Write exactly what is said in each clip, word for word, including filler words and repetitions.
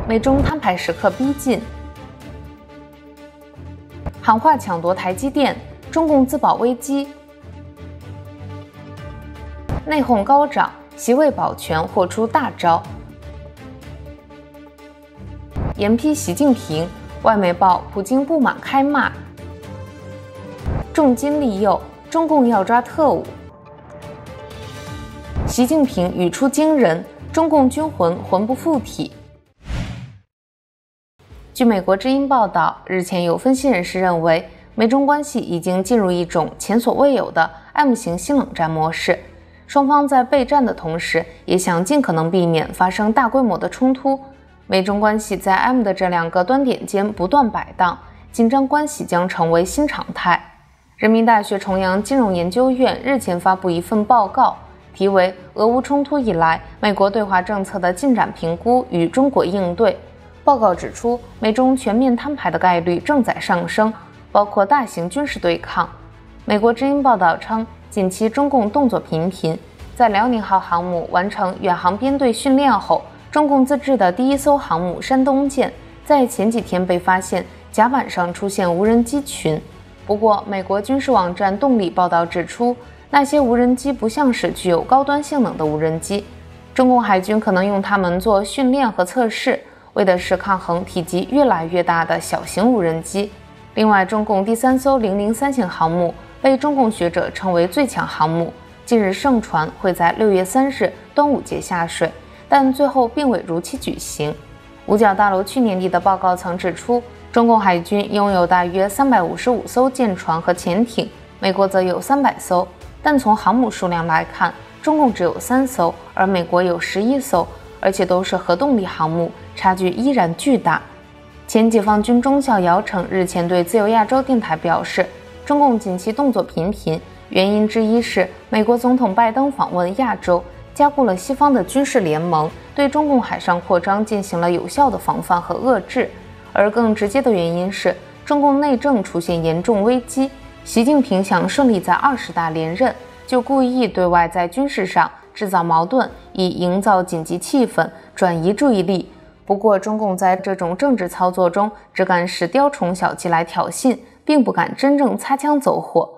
美中摊牌时刻逼近。喊话抢夺台积电，中共自保危机。内讧高涨，席位保全或出大招。严批习近平，外媒报普京不满开骂。重金利诱，中共要抓特务。习近平语出惊人，中共军魂魂不附体。据美国之音报道，日前有分析人士认为，美中关系已经进入一种前所未有的 M 型新冷战模式，双方在备战的同时，也想尽可能避免发生大规模的冲突。美中关系在 M 的这两个端点间不断摆荡，紧张关系将成为新常态。人民大学重阳金融研究院日前发布一份报告，题为《俄乌冲突以来美国对华政策的进展评估与中国应对》。报告指出，美中全面摊牌的概率正在上升，包括大型军事对抗。美国之音报道称，近期中共动作频频，在辽宁号航母完成远航编队训练后，中共自制的第一艘航母山东舰在前几天被发现甲板上出现无人机群。不过，美国军事网站动力报道指出，那些无人机不像是具有高端性能的无人机，中共海军可能用它们做训练和测试，为的是抗衡体积越来越大的小型无人机。另外，中共第三艘零零三型航母被中共学者称为最强航母，近日盛传会在六月三日端午节下水，但最后并未如期举行。五角大楼去年底的报告曾指出，中共海军拥有大约三百五十五艘舰船和潜艇，美国则有三百艘。但从航母数量来看，中共只有三艘，而美国有十一艘，而且都是核动力航母，差距依然巨大。前解放军中校姚成日前对自由亚洲电台表示，中共近期动作频频，原因之一是美国总统拜登访问亚洲，加固了西方的军事联盟，对中共海上扩张进行了有效的防范和遏制。而更直接的原因是，中共内政出现严重危机，习近平想顺利在二十大连任，就故意对外在军事上制造矛盾，以营造紧急气氛，转移注意力。不过，中共在这种政治操作中只敢使雕虫小技来挑衅，并不敢真正擦枪走火。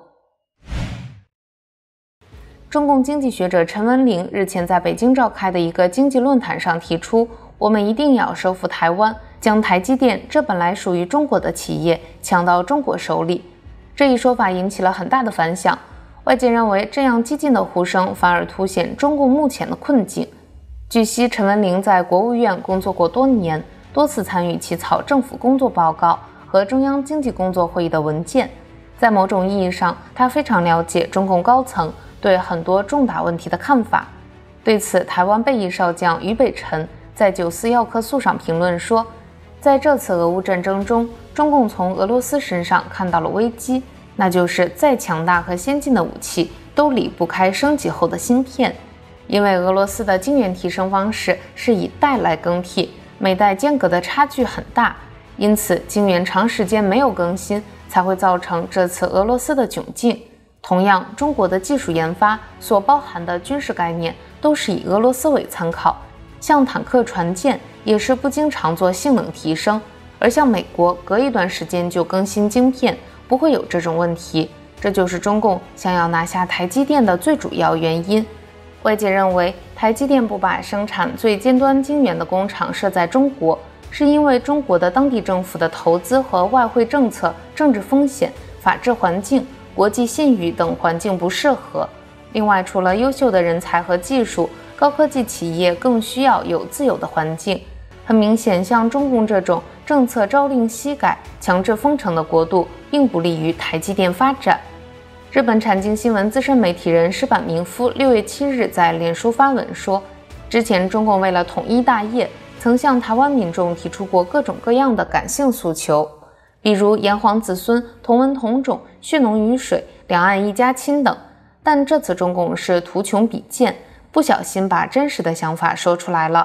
中共经济学者陈文玲日前在北京召开的一个经济论坛上提出，我们一定要收复台湾，将台积电这本来属于中国的企业抢到中国手里。这一说法引起了很大的反响，外界认为这样激进的呼声反而凸显中共目前的困境。据悉，陈文玲在国务院工作过多年，多次参与起草政府工作报告和中央经济工作会议的文件。在某种意义上，他非常了解中共高层对很多重大问题的看法。对此，台湾备役少将俞北辰在九四要客诉上评论说，在这次俄乌战争中，中共从俄罗斯身上看到了危机，那就是再强大和先进的武器都离不开升级后的芯片。因为俄罗斯的晶圆提升方式是以代来更替，每代间隔的差距很大，因此晶圆长时间没有更新，才会造成这次俄罗斯的窘境。同样，中国的技术研发所包含的军事概念都是以俄罗斯为参考，像坦克、船舰也是不经常做性能提升，而像美国隔一段时间就更新晶片，不会有这种问题。这就是中共想要拿下台积电的最主要原因。外界认为，台积电不把生产最尖端晶圆的工厂设在中国，是因为中国的当地政府的投资和外汇政策、政治风险、法治环境、国际信誉等环境不适合。另外，除了优秀的人才和技术，高科技企业更需要有自由的环境。很明显，像中共这种政策朝令夕改、强制封城的国度，并不利于台积电发展。日本产经新闻资深媒体人石坂明夫六月七日在脸书发文说，之前中共为了统一大业，曾向台湾民众提出过各种各样的感性诉求，比如炎黄子孙、同文同种、血浓于水、两岸一家亲等。但这次中共是图穷匕见，不小心把真实的想法说出来了。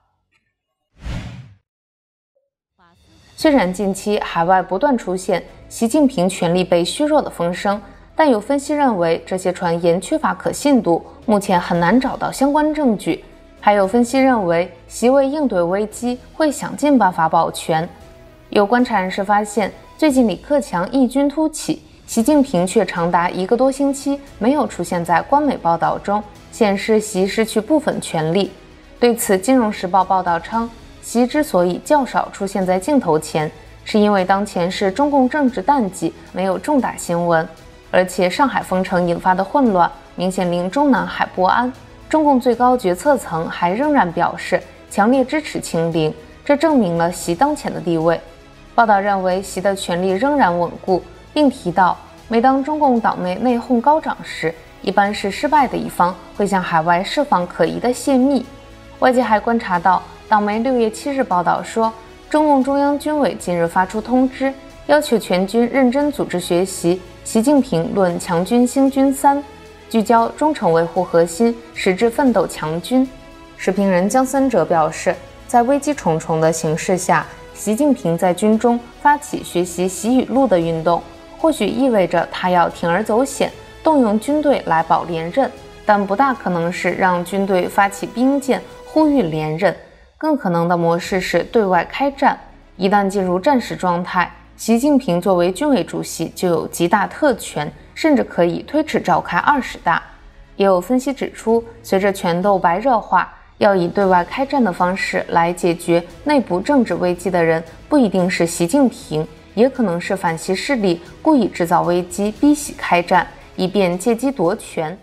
虽然近期海外不断出现习近平权力被削弱的风声，但有分析认为这些传言缺乏可信度，目前很难找到相关证据。 还有分析认为，习为应对危机，会想尽办法保全。有观察人士发现，最近李克强异军突起，习近平却长达一个多星期没有出现在官媒报道中，显示习失去部分权力。对此，《金融时报》报道称，习之所以较少出现在镜头前，是因为当前是中共政治淡季，没有重大新闻，而且上海封城引发的混乱明显令中南海不安。中共最高决策层还仍然表示强烈支持清零，这证明了习当前的地位。报道认为，习的权力仍然稳固，并提到，每当中共党内内讧高涨时，一般是失败的一方会向海外释放可疑的泄密。外界还观察到，党媒六月七日报道说，中共中央军委近日发出通知，要求全军认真组织学习习近平论强军兴军三，聚焦忠诚维护核心，实质奋斗强军。时评人姜森哲表示，在危机重重的形势下，习近平在军中发起学习习语录的运动，或许意味着他要铤而走险，动用军队来保连任，但不大可能是让军队发起兵谏呼吁连任。更可能的模式是对外开战。一旦进入战时状态，习近平作为军委主席就有极大特权，甚至可以推迟召开二十大。也有分析指出，随着权斗白热化，要以对外开战的方式来解决内部政治危机的人，不一定是习近平，也可能是反习势力故意制造危机，逼习开战，以便借机夺权。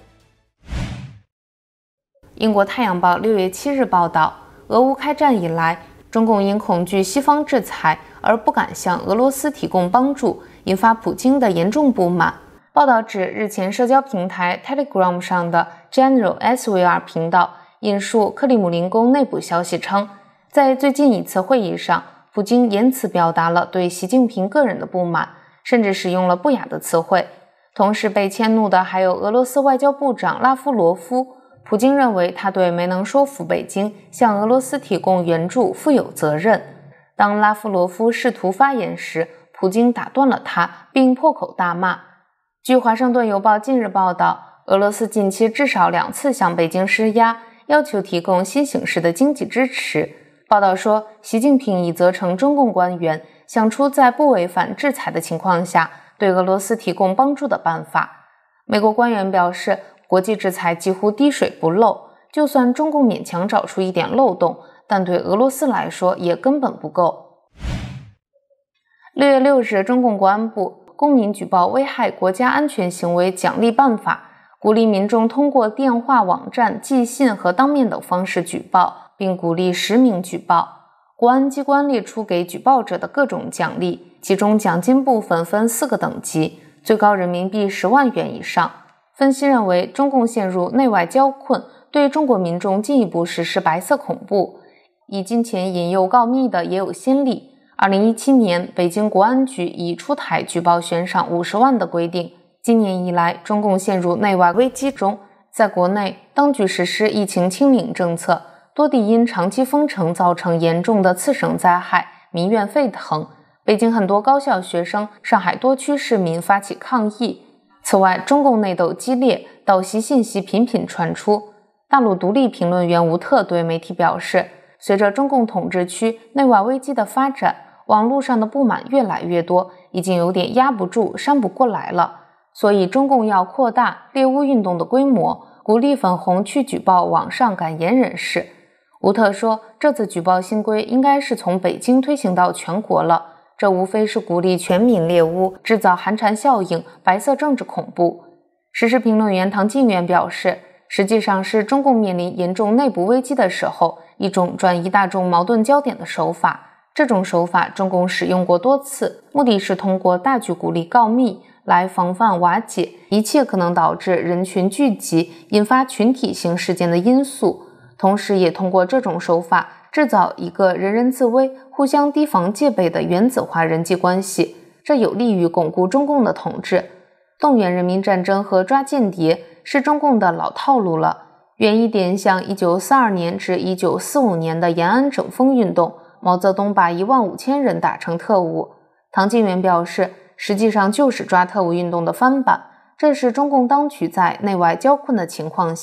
英国《太阳报》六月七日报道，俄乌开战以来，中共因恐惧西方制裁而不敢向俄罗斯提供帮助，引发普京的严重不满。报道指，日前社交平台 Telegram 上的 General S V R 频道引述克里姆林宫内部消息称，在最近一次会议上，普京言辞表达了对习近平个人的不满，甚至使用了不雅的词汇。同时被迁怒的还有俄罗斯外交部长拉夫罗夫。普京认为他对没能说服北京向俄罗斯提供援助负有责任。当拉夫罗夫试图发言时，普京打断了他，并破口大骂。据华盛顿邮报近日报道，俄罗斯近期至少两次向北京施压，要求提供新形式的经济支持。报道说，习近平已责成中共官员想出在不违反制裁的情况下对俄罗斯提供帮助的办法。美国官员表示，国际制裁几乎滴水不漏，就算中共勉强找出一点漏洞，但对俄罗斯来说也根本不够。六月六日，中共国安部《公民举报危害国家安全行为奖励办法》鼓励民众通过电话、网站、寄信和当面等方式举报，并鼓励实名举报。国安机关列出给举报者的各种奖励，其中奖金部分分四个等级，最高人民币十万元以上。分析认为，中共陷入内外交困，对中国民众进一步实施白色恐怖，以金钱引诱告密的也有先例。二零一七年，北京国安局已出台举报悬赏五十万的规定。今年以来，中共陷入内外危机中，在国内，当局实施疫情清零政策，多地因长期封城造成严重的次生灾害，民怨沸腾。北京很多高校学生、上海多区市民发起抗议。此外，中共内斗激烈，倒袭信息频频传出。大陆独立评论员吴特对媒体表示，随着中共统治区内外危机的发展，网络上的不满越来越多，已经有点压不住、扇不过来了。所以中共要扩大猎巫运动的规模，鼓励粉红去举报网上敢言人士。吴特说，这次举报新规应该是从北京推行到全国了，这无非是鼓励全民猎巫，制造寒蝉效应，白色政治恐怖。时事评论员唐晋元表示，实际上是中共面临严重内部危机的时候，一种转移大众矛盾焦点的手法。这种手法中共使用过多次，目的是通过大举鼓励告密来防范瓦解一切可能导致人群聚集、引发群体性事件的因素，同时也通过这种手法制造一个人人自危、互相提防戒备的原子化人际关系，这有利于巩固中共的统治。动员人民战争和抓间谍是中共的老套路了。远一点，像一九四二年至一九四五年的延安整风运动，毛泽东把一万五千人打成特务。唐晋元表示，实际上就是抓特务运动的翻版，这是中共当局在内外交困的情况下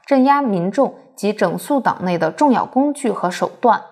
镇压民众及整肃党内的重要工具和手段。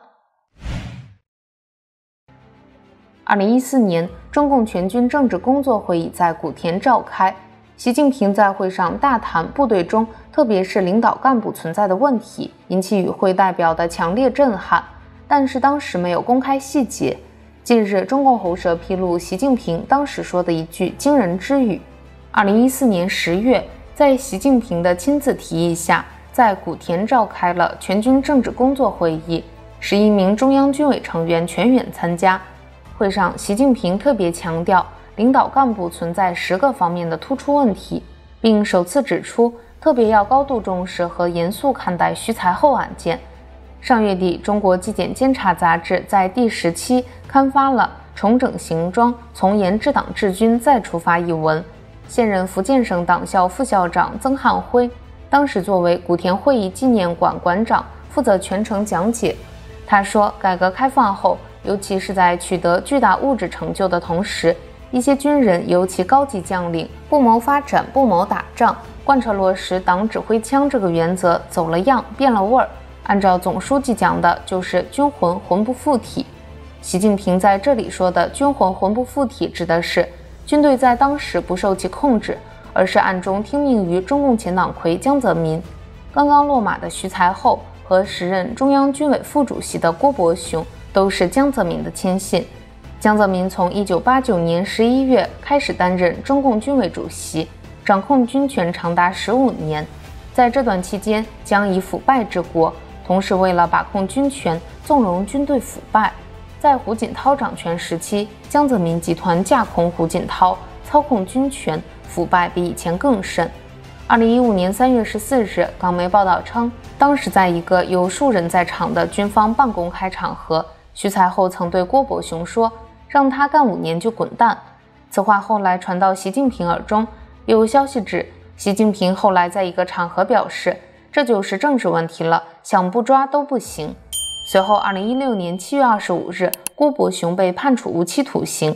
二零一四年，中共全军政治工作会议在古田召开，习近平在会上大谈部队中，特别是领导干部存在的问题，引起与会代表的强烈震撼，但是当时没有公开细节。近日，中共喉舌披露习近平当时说的一句惊人之语。二零一四年十月，在习近平的亲自提议下，在古田召开了全军政治工作会议，十一名中央军委成员全员参加。会上，习近平特别强调领导干部存在十个方面的突出问题，并首次指出，特别要高度重视和严肃看待徐才厚案件。上月底，中国纪检监察杂志在第十期刊发了《重整行装，从严治党治军再出发》一文。现任福建省党校副校长曾汉辉当时作为古田会议纪念馆馆长，负责全程讲解。他说，改革开放后，尤其是在取得巨大物质成就的同时，一些军人，尤其高级将领，不谋发展，不谋打仗，贯彻落实党指挥枪这个原则，走了样，变了味儿。按照总书记讲的，就是军魂魂不附体。习近平在这里说的军魂魂不附体，指的是军队在当时不受其控制，而是暗中听命于中共前党魁江泽民。刚刚落马的徐才厚和时任中央军委副主席的郭伯雄都是江泽民的亲信。江泽民从一九八九年十一月开始担任中共军委主席，掌控军权长达十五年。在这段期间，将以腐败治国，同时为了把控军权，纵容军队腐败。在胡锦涛掌权时期，江泽民集团架空胡锦涛，操控军权，腐败比以前更甚。二零一五年三月十四日，港媒报道称，当时在一个有数人在场的军方半公开场合，徐才厚曾对郭伯雄说，让他干五年就滚蛋。此话后来传到习近平耳中，有消息指，习近平后来在一个场合表示，这就是政治问题了，想不抓都不行。随后二零一六年七月二十五日，郭伯雄被判处无期徒刑。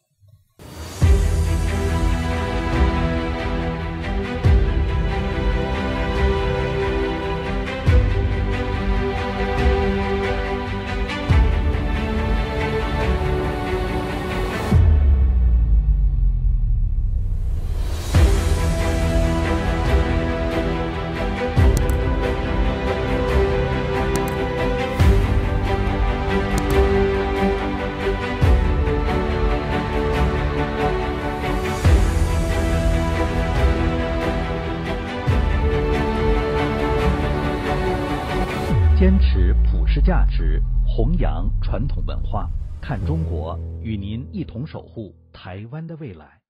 坚持普世价值，弘扬传统文化，看中国，与您一同守护台湾的未来。